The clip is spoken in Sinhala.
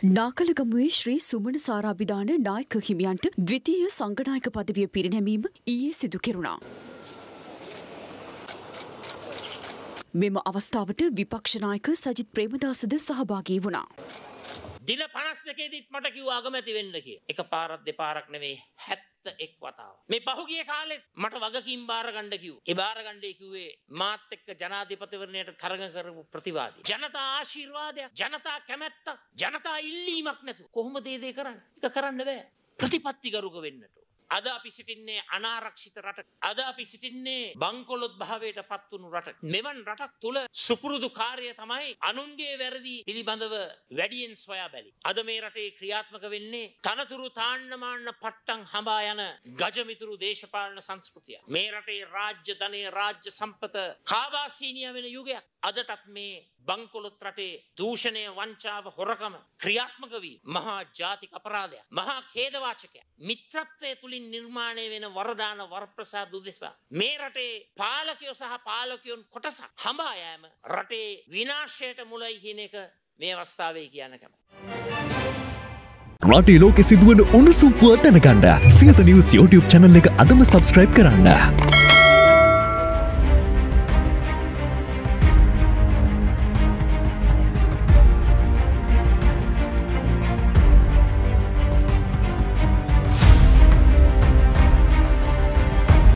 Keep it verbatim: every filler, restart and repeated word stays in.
නාකලගමුවේ ශ්‍රී සුමන සාරාභිදාන නායක හිමියන්ට ද්විතීය සංඝනායක පදවිය පිරිනැමීම ඊයේ සිදු කෙරුණා. මෙම අවස්ථාවට විපක්ෂ නායක සජිත් ප්‍රේමදාසද සහභාගී වුණා. දින පනස් දෙකේදීත් මට කිව්වා අගමැති වෙන්න කියලා. එක පාරක් දෙපාරක් නෙවෙයි හැත්තඑක් වතාවක්. මේ පහුගිය කාලෙත් මට වගකීම් බාර ගන්න කිව්වා. ඒ බාර ගන්නේ කිව්වේ මාත් එක්ක ජනාධිපතිවරණයට තරඟ කරපු ප්‍රතිවාදී. ජනතා ආශිර්වාදයක්, ජනතා කැමැත්තක්, ජනතා ඉල්ලීමක් නැතුව කොහොමද මේ දේ කරන්නේ? ඒක කරන්න බෑ. ප්‍රතිපත්තිගරුක වෙන්නට. අද අපි සිටින්නේ අනාරක්ෂිත රටක. අද අපි සිටින්නේ බංකොලොත් භාවයට පත් වුණු රටක. මෙවන් රටක් තුල සුපුරුදු කාර්යය තමයි අනුන්ගේ වැරදි පිළිබඳව වැඩියෙන් සොයා බැලීම. අද මේ රටේ ක්‍රියාත්මක වෙන්නේ තනතුරු තාන්න මාන්න පට්ටම් හඹා යන ගජමිතුරු දේශපාලන සංස්කෘතිය. මේ රටේ රාජ්‍ය ධනය, රාජ්‍ය සම්පත කාබාසීනිය වෙන යුගයක්. අදටත් මේ බංකොලොත් රටේ දූෂණය, වංචාව, හොරකම ක්‍රියාත්මක වී මහා ජාතික අපරාධයක්, මහා ඛේදවාචකයක්. මිත්‍රත්වයේ තුලින් නිර්මාණය වෙන වරදාන වරප්‍රසාද උදෙසා මේ රටේ පාලකයෝ සහ පාලකයන් කොටසක් හඹා යෑම රටේ විනාශයට මුලයි කියන එක මේ අවස්ථාවේ කියන්න කැමතියි. රටේ ලෝකෙ සිදුවන උණුසුම් පුවත් දැනගන්න සියත නිවුස් YouTube channel එක අදම subscribe කරන්න.